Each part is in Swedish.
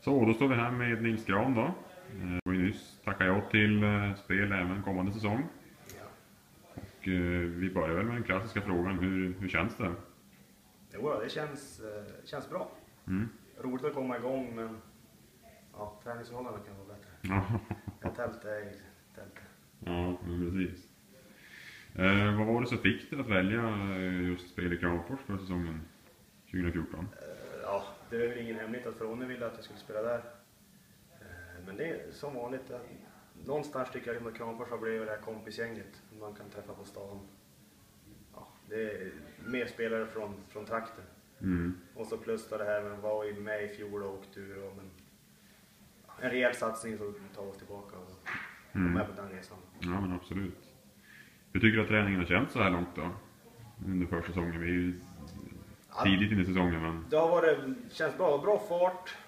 Så, då står vi här med Nils Gran då. Och nyss tackar jag till spel även kommande säsong. Och vi börjar väl med den klassiska frågan. Hur känns det? Jo, det känns bra. Roligt att komma igång, men ja, träningsförhållandena kan vara bättre. Ja, Tält är tält. ja, men precis. Vad var det som fick dig att välja just spel i Kramfors för säsongen 2014? Ja, det är väl ingen hemlighet att Fråne ville att jag skulle spela där. Men det är som vanligt. Någonstans tycker jag att Kramfors har blivit det här kompisgänget man kan träffa på stan. Ja, det är mer spelare från trakten. Och så plus det här med att vara med i fjol och åkt ur. Men en rejäl satsning så tar oss tillbaka och med på den resan. Ja, men absolut. Hur tycker du att träningen har känts så här långt då? Under försäsongen. Vi är ju tidigt in i säsongen. Men... Det har varit, känns bra fart.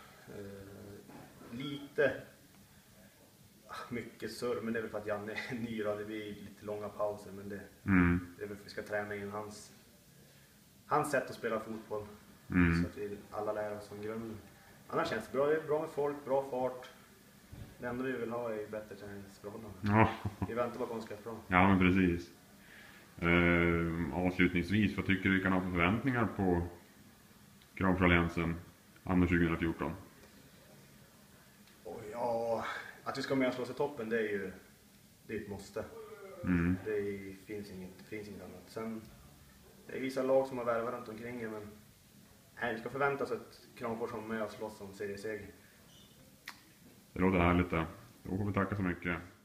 Lite mycket surr, men det är väl för att Janne är ny då. Det blir lite långa pauser, men det är väl för att vi ska träna in hans sätt att spela fotboll. Så att vi alla lär oss från grunden. Annars känns det bra. Det är bra med folk, bra fart. Det enda vi vill ha är bättre träningsförhållanden. Ja. Vi väntar bara på att ska bra. Ja, men precis. Avslutningsvis, vad tycker du vi kan ha för förväntningar på Kramforsalliansen anno 2014? Ja, att vi ska med och slå oss i toppen, det är ju ett måste. Det finns inget annat. Sen det är vissa lag som har värvat runt omkring, men vi ska förvänta oss att Kramfors har med och slåss om serieseger. Det låter härligt det. Då får vi tacka så mycket.